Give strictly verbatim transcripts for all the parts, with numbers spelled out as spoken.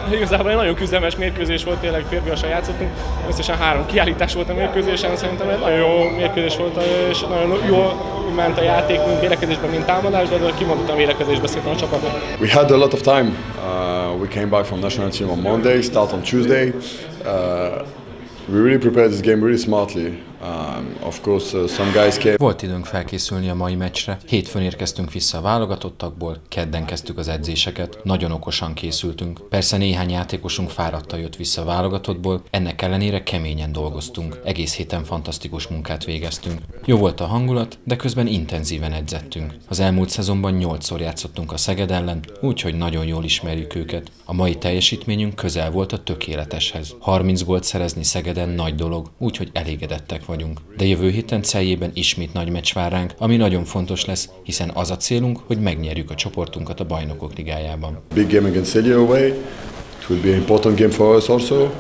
Igazából egy nagyon küzdelmes mérkőzés volt, tényleg férfiasan játszottunk. Összesen három kiállítás volt a mérkőzésen, szerintem egy nagyon jó mérkőzés volt, és nagyon jól ment a játék, mind védekezésben, mind támadásban, de kimondottan védekezésben szépen a csapatnak. We had a lot of time. Uh, we came back from national team on Monday, start on Tuesday. Uh, we really prepared this game really smartly. Um, of course, uh, some guys came. Volt időnk felkészülni a mai meccsre. Hétfőn érkeztünk vissza a válogatottakból, kedden kezdtük az edzéseket. Nagyon okosan készültünk. Persze néhány játékosunk fáradtan jött vissza a válogatottból, ennek ellenére keményen dolgoztunk. Egész héten fantasztikus munkát végeztünk. Jó volt a hangulat, de közben intenzíven edzettünk. Az elmúlt szezonban nyolcszor játszottunk a Szeged ellen, úgyhogy nagyon jól ismerjük őket. A mai teljesítményünk közel volt a tökéleteshez. harminc gólt szerezni Szegeden nagy dolog, úgyhogy elégedettek vagyunk. De jövő héten Celjében ismét nagy meccs vár ránk, ami nagyon fontos lesz, hiszen az a célunk, hogy megnyerjük a csoportunkat a Bajnokok Ligájában. Big game against Celje away. It will be an important game for us also. Uh,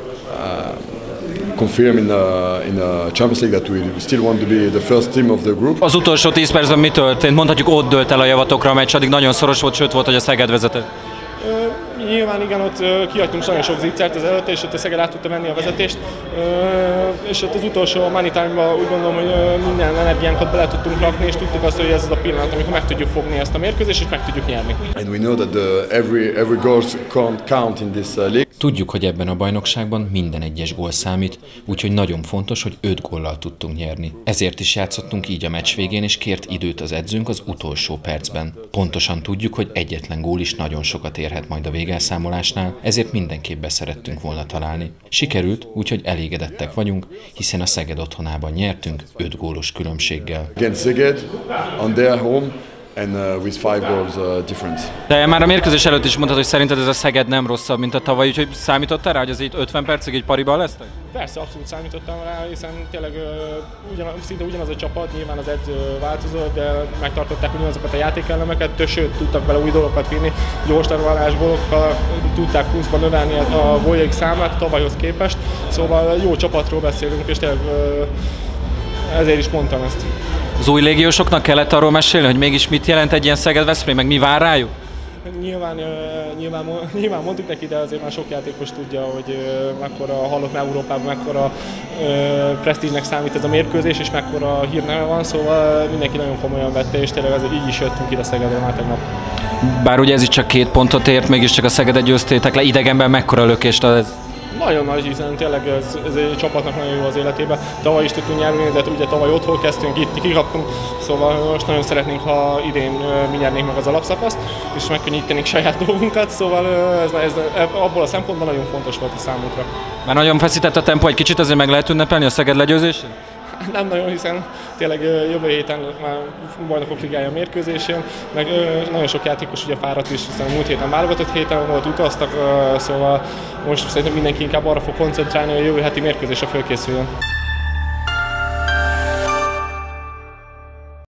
confirm in the, in the Champions League that we still want to be the first team of the group. Az utolsó tíz percben mi történt? Mondhatjuk, ott dőlt el a javatokra a meccs, addig nagyon szoros volt, sőt volt, hogy a Szeged vezetett. Uh, nyilván igen, ott uh, kihagytunk nagyon sok zicsert az előtt, és ott a Szeged át tudta venni a vezetést. Uh, és ott az utolsó money time-ban úgy gondolom, hogy uh, minden energiánkat bele tudtunk rakni, és tudtuk azt, hogy ez az a pillanat, amikor meg tudjuk fogni ezt a mérkőzést, és meg tudjuk nyerni. And we know that the, every, every goal count in this uh, league. Tudjuk, hogy ebben a bajnokságban minden egyes gól számít, úgyhogy nagyon fontos, hogy öt góllal tudtunk nyerni. Ezért is játszottunk így a meccs végén, és kért időt az edzőnk az utolsó percben. Pontosan tudjuk, hogy egyetlen gól is nagyon sokat érhet majd a végelszámolásnál, ezért mindenképp beszerettünk volna találni. Sikerült, úgyhogy elégedettek vagyunk, hiszen a Szeged otthonában nyertünk öt gólos különbséggel. Against Szeged, on their home, and uh, with five goals uh, difference. De már a mérkőzés előtt is mondtad, hogy szerinted ez a Szeged nem rosszabb, mint a tavaly, úgyhogy számítottál rá, hogy az itt ötven percig egy pariban lesztek? Persze, abszolút számítottam rá, hiszen tényleg uh, ugyan, szinte ugyanaz a csapat, nyilván az edző változott, de megtartották ugyanazokat a játékelemeket, sőt tudtak bele új dolgokat vinni, gyors lerolás gólokkal tudták pluszban növelni a góljaik számát tavalyhoz képest, szóval jó csapatról beszélünk, és tényleg uh, ezért is mondtam ezt. Az új légiósoknak kellett arról mesélni, hogy mégis mit jelent egy ilyen Szeged-Veszprém, meg mi vár rájuk? Nyilván, nyilván, nyilván mondtuk neki, de azért már sok játékos tudja, hogy mekkora hallott Európában, mekkora presztízsnek számít ez a mérkőzés, és mekkora hírneve van, szóval mindenki nagyon komolyan vette, és tényleg ezért így is jöttünk ide Szegedre már tegnap. Bár ugye ez itt csak két pontot ért, mégiscsak a Szegedet győztétek le, idegenben mekkora lökést ad ez? Nagyon nagy, hiszen tényleg ez, ez egy csapatnak nagyon jó az életében. Tavaly is tudtunk nyerni, de ugye tavaly otthon kezdtünk, itt kikaptunk, szóval most nagyon szeretnénk, ha idén mi nyernénk meg az alapszakaszt, és megkönnyítenénk saját dolgunkat, szóval ez, ez, abból a szempontból nagyon fontos volt a számunkra. Már nagyon feszített a tempó, egy kicsit azért meg lehet ünnepelni a Szeged legyőzésén? Nem nagyon, hiszen tényleg jövő héten már Bajnokok Ligája mérkőzésén, meg nagyon sok játékos ugye fáradt is, hiszen múlt héten válogatott héten volt, utaztak, szóval most szerintem mindenki inkább arra fog koncentrálni, hogy a jövő heti mérkőzésre fölkészüljön.